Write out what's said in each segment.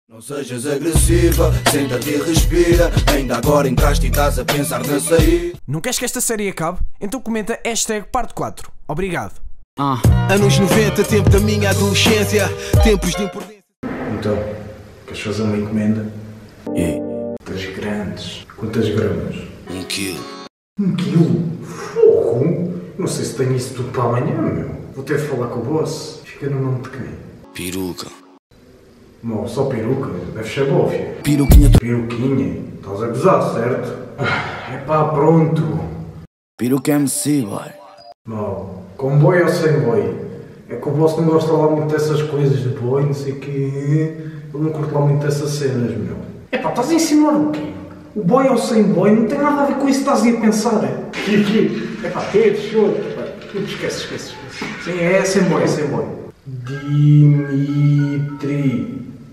Não sejas agressiva, senta-te e respira. Ainda agora entraste e estás a pensar na saída. Não queres que esta série acabe? Então comenta parte 4. Obrigado. Anos 90, tempo da minha adolescência, tempos de imprudência. Então, queres fazer uma encomenda? E? Das grandes. Quantas gramas? 1 quilo. 1 quilo? Fogo! Não sei se tenho isso tudo para amanhã, meu. Vou ter de falar com o boss. Fica no nome de quem? Peruca. Não, só peruca. Deve ser bófia. Peruquinha. Peruquinha? Estás a gozar, certo? Epá, pronto. Peruca MC, boy. Não, com boi ou sem boi? É que o boss não gosta lá muito dessas coisas de boi, não sei o quê. Eu não curto lá muito dessas cenas, meu. Epá, estás a ensinar o quê? O boi ou sem boi não tem nada a ver com isso que estás aí a pensar. Epá, choro. Esquece. Sim, é sem boi, é sem boi. Dimitri.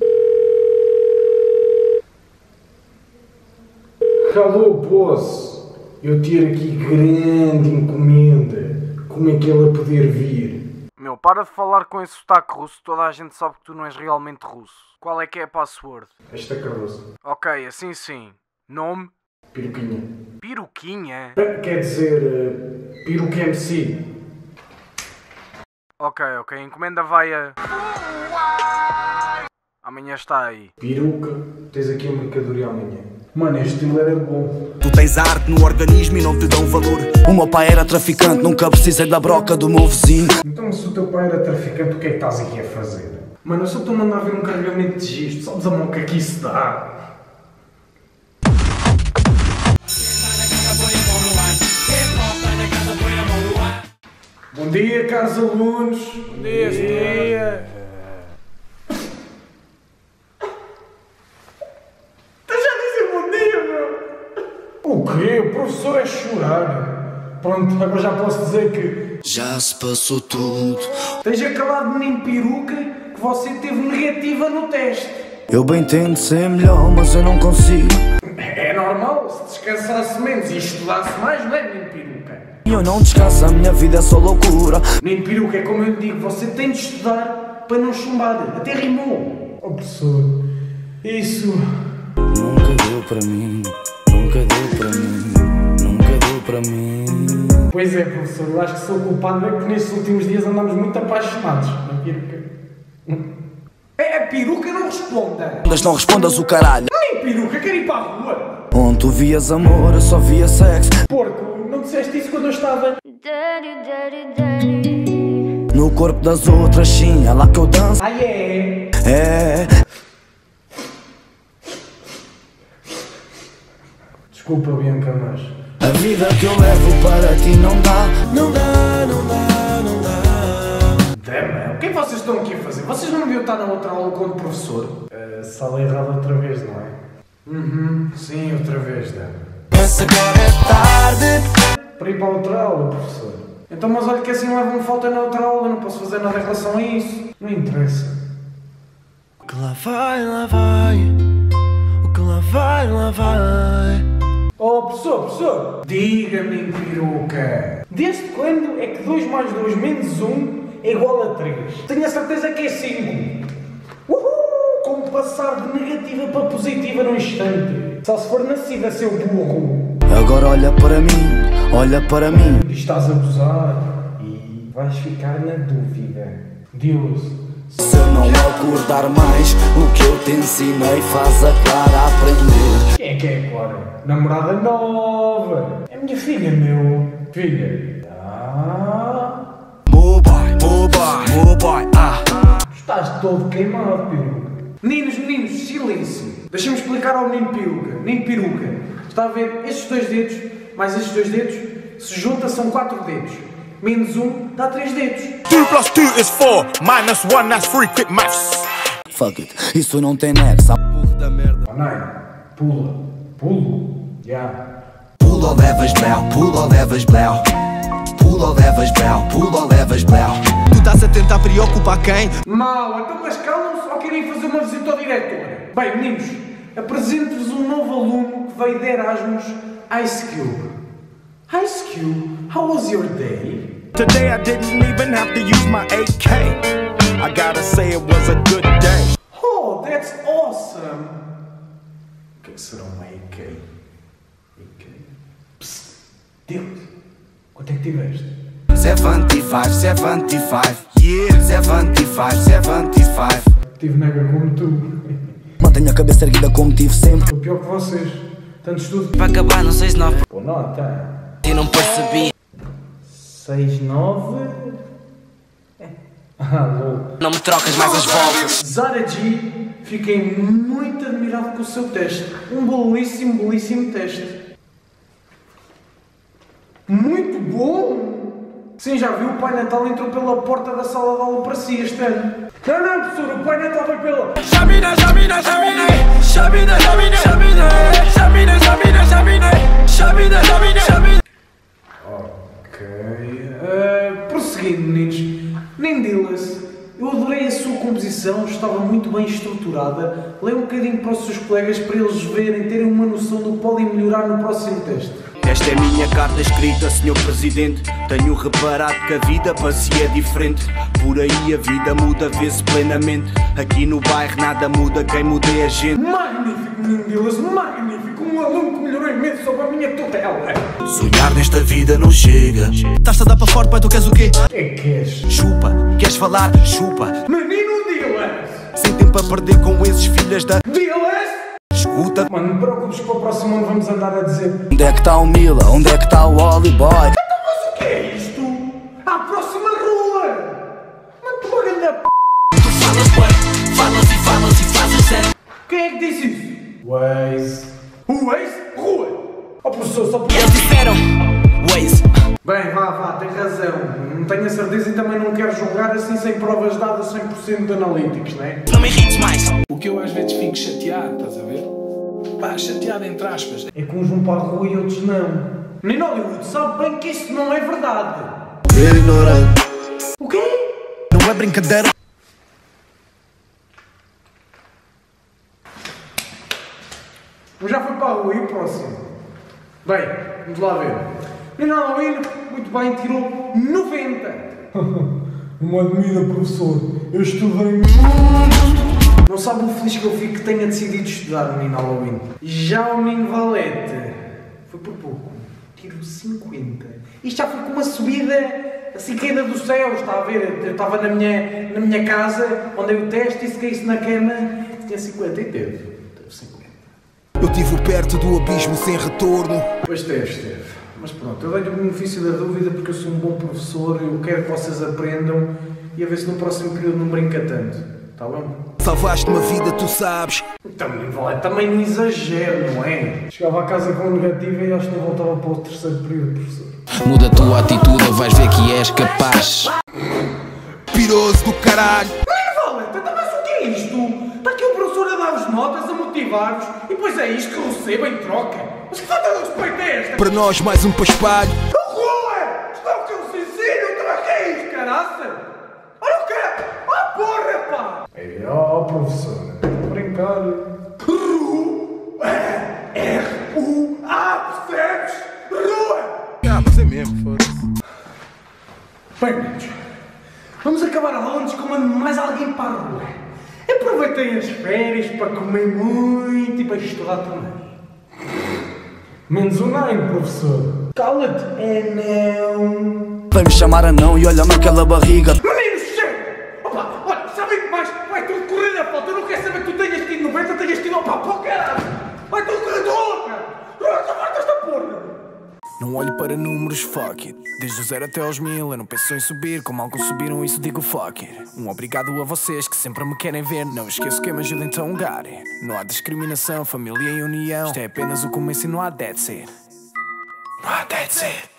Alô, boss. Eu tiro aqui grande encomenda. Como é que ela poder vir? Meu, para de falar com esse sotaque russo. Toda a gente sabe que tu não és realmente russo. Qual é que é a password? Esta é Cardoso. Ok, assim sim. Nome? Peruquinha. Peruquinha? Quer dizer, Peruca MC. Ok. A encomenda vai a... Amanhã está aí. Peruca, tens aqui a mercadoria amanhã. Mano, este estilo era bom. Tu tens arte no organismo e não te dão valor. O meu pai era traficante, nunca precisei da broca do meu vizinho. Então, se o teu pai era traficante, o que é que estás aqui a fazer? Mano, eu só estou a mandar ver um carregamento de gisto. Sabes a mão que aqui se dá? Bom dia, caros alunos. Bom dia. Estás a dizer bom dia, meu? O quê? O professor é chorar. Pronto, agora já posso dizer que... Já se passou tudo. Tens acabado, menino peruca, que você teve negativa no teste. Eu bem tento ser melhor, mas eu não consigo. É normal, se descansasse menos e estudasse mais, não é, menino peruca? Eu não descanso, a minha vida é só loucura. Menino peruca, é como eu lhe digo, você tem de estudar para não chumbar. Até rimou. Oh, professor, isso... Nunca deu para mim, nunca deu para mim, nunca deu para mim. Pois é, professor, eu acho que sou culpado, é que nestes últimos dias andamos muito apaixonados na peruca. É, a peruca não responda. Não respondas o caralho. Nem peruca, quero ir para a rua. Onde tu vias amor, eu só via sexo. Porco, não disseste isso quando eu estava... No corpo das outras, sim, é lá que eu danço. Ah, é? É. Desculpa, Bianca, mas... A vida que eu levo para ti não dá. Dama, o que é que vocês estão aqui a fazer? Vocês não deviam estar na outra aula com o professor? Sala errada outra vez, não é? Sim, outra vez, Dama. Mas agora é tarde. Para ir para a outra aula, professor. Então, mas olha que assim leva-me falta na outra aula, eu não posso fazer nada em relação a isso. Não interessa. O que lá vai. O que lá vai. Oh, professor! Diga-me, peruca. Desde quando é que 2 mais 2 menos 1 é igual a 3? Tenho a certeza que é 5. Uhul! Como passar de negativa para positiva num instante. Só se for nascido a ser burro. Agora olha para mim. Estás a gozar e vais ficar na dúvida. Deus. Se eu não acordar mais, o que eu te ensinei faz a Clara aprender. Quem é a Clara? Namorada nova. É minha filha, meu. Filha. Boy, Estás todo queimado, peruca. Meninos, silêncio. Deixa-me explicar ao menino peruca. Menino peruca, está a ver estes 2 dedos, mais estes 2 dedos, se junta são 4 dedos. Menos 1 dá 3 dedos. 2 plus 2 is 4, minus 1 that's 3, quick maths. fuck it, isso não tem nexo. Burro da merda. Nai, pulo. Já. Pula ou levas blau, pula ou levas blau. Pula ou levas blau, pula ou levas blau. Tu estás a tentar preocupar quem? Mal, então mas calam-se ou querem fazer uma visita ao diretor? Bem, meninos, apresento-vos um novo aluno que veio de Erasmus, Ice Cube. Ice Cube, how was your day? Today I didn't even have to use my AK. I gotta say it was a good day. Oh, that's awesome! O que é que será um AK? AK? Psst, Deus, quanto é que tiveste? 75, 75, yeah, 75, 75. Tive nega como tu. Mantenho a cabeça erguida como tive sempre. Estou pior que vocês. Tanto estudo. Para acabar, não sei se não. Pô, nota. Eu não percebi. 6-9. Lol. Não me trocas mais as voltas. Zara G, fiquei muito admirado com o seu teste. Um belíssimo, belíssimo teste. Muito bom! Sim, já viu? O Pai Natal entrou pela porta da sala de aula para si este ano. Não, professor, o Pai Natal foi pela... Chamina, chamina, chamina. Chamina, chamina, chamina. Chamina, chamina, chamina. Chamina, chamina, chamina. Ok. Prosseguindo, meninos. Nindillas, eu adorei a sua composição, estava muito bem estruturada. Leia um bocadinho para os seus colegas para eles verem, terem uma noção do que podem melhorar no próximo teste. Esta é a minha carta escrita, Sr. Presidente. Tenho reparado que a vida para si é diferente. Por aí a vida muda, vê-se plenamente. Aqui no bairro nada muda, quem muda é a gente. Magnífico, Nindillas, magnífico! Um aluno que melhorou imenso sob a minha tutela. Sonhar nesta vida não chega. Estás a dar para fora, pai, tu queres o quê? É que és? Chupa, queres falar? Chupa. Menino Dillas! Sem tempo a perder com esses filhas da... Dillas! Escuta. Mano, não te preocupes que para o próximo ano vamos andar a dizer... Onde é que está o Mila? Onde é que está o Oli Boy? Então, mas o que é isto? À próxima rua! Mano, tu uma grande p... Tu falas e falas e fazes zero. Quem é que disse isso? Waze. O Waze? Rua! Oh, professor, só por... Eles disseram Waze. Bem, vá, tem razão. Não tenho a certeza e também não quero julgar assim sem provas dadas 100% de analíticos, não é? Não me irrites mais. O que eu às vezes fico chateado, estás a ver? Pá, chateado entre aspas. É que uns vão para a rua e outros não. Nem Hollywood sabe bem que isso não é verdade. Ignorante. O quê? Não é brincadeira. Eu já fui para a rua e o próximo? Bem, vamos lá ver. Menino Halloween, muito bem, tirou 90. Não me admira, professor. Eu estudei muito. Não sabe o feliz que eu fico que tenha decidido estudar o menino Halloween. Já o menino Valete foi por pouco. Tirou 50. Isto já foi com uma subida assim caída do céu, está a ver? Eu estava na minha casa, onde eu o teste e se caísse na cama, tinha 50 e teve 50. Eu estive perto do abismo sem retorno. Pois teve. Mas pronto, eu dei-lhe o benefício da dúvida porque eu sou um bom professor, eu quero que vocês aprendam e a ver se no próximo período não brinca tanto. Está bom? Salvaste uma vida, tu sabes. Também não exagero, não é? Chegava a casa com negativa e acho que não voltava para o terceiro período, professor. Muda a tua atitude ou vais ver que és capaz. Piroso do caralho. Valente, mas o que é isto? Está aqui o professor a dar-vos notas, a motivar-vos e depois é isto que recebo em troca. Mas que falta de respeito é esta? Para nós mais um paspalho. Rua! Isto é o que eu vos ensino, também que é isto, caraça? Olha o que? Oh, porra, pá! Professor, estou a brincar. R-U-A, percebes? Rua! Mas é mesmo, foda-se. Bem, meninos, vamos acabar a aula antes que eu mande mais alguém para a rua. Aproveitem as férias para comer muito e para estudar também. Menos o Nine, professor. Cala-te. É não. Vai me chamar a não e olha-me aquela barriga. Meninos, chega! Opa, olha, sabem que mais? Vai tudo correr a falta. Eu não quero saber que tu tenhas tido 90, tenhas tido... Opa, pô, caralho! Vai tudo correr de louca! Só falta esta porra! Não olho para números, fuck it. Desde o 0 até aos 1000, eu não penso em subir. Como alguns subiram, isso digo fuck it. Um obrigado a vocês que sempre me querem ver. Não esqueço que me ajudem a ungar. Não há discriminação, família e união. Isto é apenas o começo e não há that's it. Não há that's it.